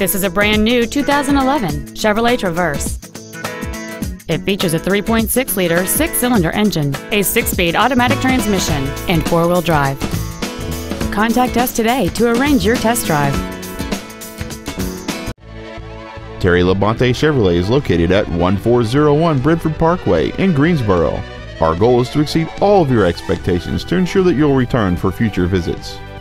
This is a brand new 2011 Chevrolet Traverse. It features a 3.6-liter 6-cylinder engine, a 6-speed automatic transmission, and 4-wheel drive. Contact us today to arrange your test drive. Terry Labonte Chevrolet is located at 1401 Bridford Parkway in Greensboro. Our goal is to exceed all of your expectations to ensure that you'll return for future visits.